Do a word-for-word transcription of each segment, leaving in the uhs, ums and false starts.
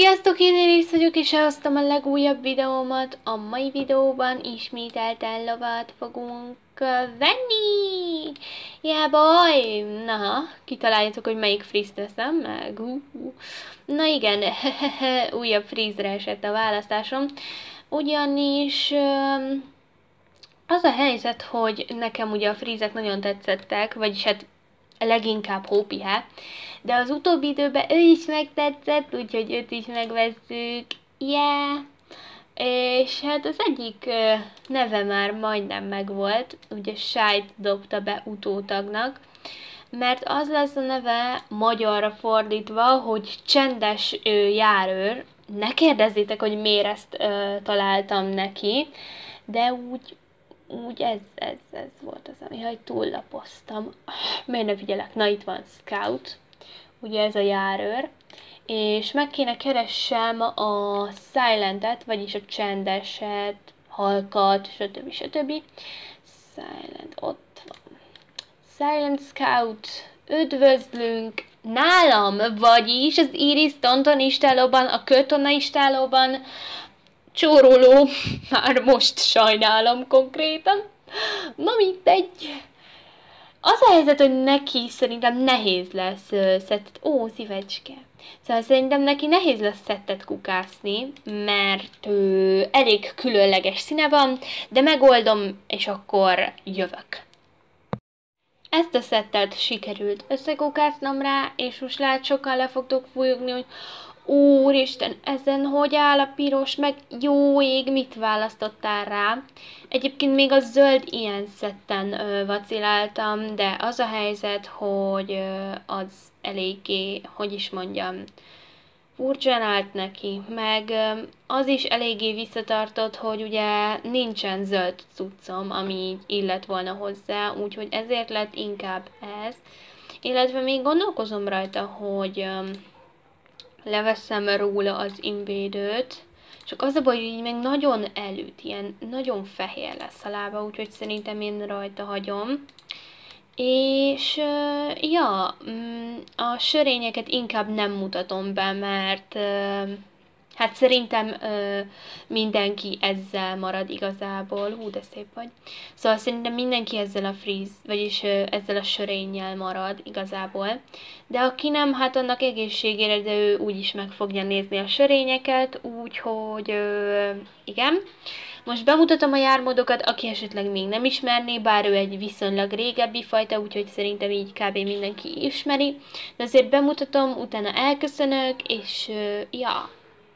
Sziasztok, én Érész vagyok, és elhoztam a legújabb videómat. A mai videóban ismételten lovat fogunk venni. Ja, baj! Na, kitaláljátok, hogy melyik freeze teszem meg. Uh, uh. Na igen, újabb freeze-re esett a választásom. Ugyanis um, az a helyzet, hogy nekem ugye a freeze-ek nagyon tetszettek, vagyis hát leginkább Hópihe, de az utóbbi időben ő is megtetszett, úgyhogy őt is megvesszük. Yeah! És hát az egyik uh, neve már majdnem megvolt, ugye Sájt dobta be utótagnak, mert az lesz a neve magyarra fordítva, hogy csendes uh, járőr. Ne kérdezzétek, hogy miért ezt uh, találtam neki, de úgy úgy ez, ez, ez volt az, ami hogy túllapoztam. Miért ne figyelek? Na, itt van Scout. Ugye ez a járőr. És meg kéne keressem a Silentet, vagyis a csendeset, halkat, stb. stb. Silent, ott van. Silent Scout, üdvözlünk nálam, vagyis az Iris Tonton istálóban, a Kötona istálóban. Csóroló, már most sajnálom konkrétan. Na mindegy. Az a helyzet, hogy neki szerintem nehéz lesz uh, szettet... Ó, szívecske. Szóval szerintem neki nehéz lesz szettet kukászni, mert uh, elég különleges színe van, de megoldom, és akkor jövök. Ezt a szettet sikerült összekukásznom rá, és most lát sokan le fogtok fújogni, hogy úristen, ezen hogy áll a piros, meg jó ég, mit választottál rá? Egyébként még a zöld ilyen szetten ö, vaciláltam, de az a helyzet, hogy ö, az eléggé, hogy is mondjam, furcsán állt neki, meg ö, az is eléggé visszatartott, hogy ugye nincsen zöld cuccom, ami illett volna hozzá, úgyhogy ezért lett inkább ez. Illetve még gondolkozom rajta, hogy... Ö, leveszem róla az invédőt, csak az a baj, hogy így meg nagyon elüt, ilyen nagyon fehér lesz a lába, úgyhogy szerintem én rajta hagyom. És uh, ja, a sörényeket inkább nem mutatom be, mert uh, hát szerintem uh, mindenki ezzel marad igazából. Hú, de szép vagy. Szóval szerintem mindenki ezzel a freeze, vagyis uh, ezzel a sörénnyel marad igazából. De aki nem, hát annak egészségére, de ő úgyis meg fogja nézni a sörényeket, úgyhogy uh, igen. Most bemutatom a jármódokat, aki esetleg még nem ismerné, bár ő egy viszonylag régebbi fajta, úgyhogy szerintem így kb. Mindenki ismeri. De azért bemutatom, utána elköszönök, és uh, ja...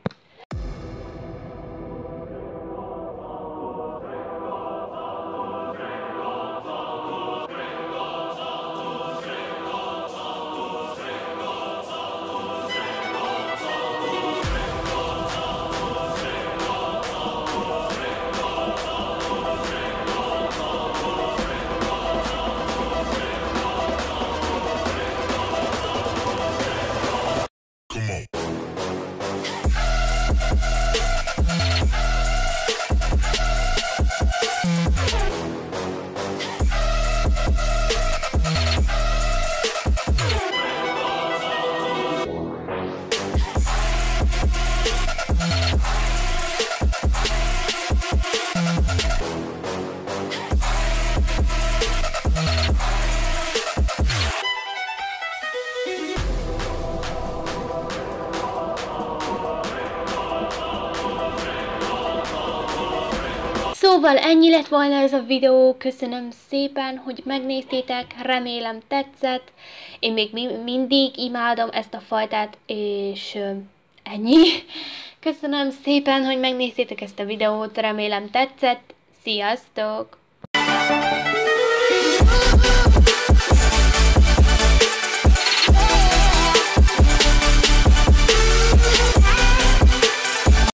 Szóval ennyi lett volna ez a videó, köszönöm szépen, hogy megnéztétek, remélem tetszett. Én még mi mindig imádom ezt a fajtát, és uh, ennyi. Köszönöm szépen, hogy megnéztétek ezt a videót, remélem tetszett. Sziasztok!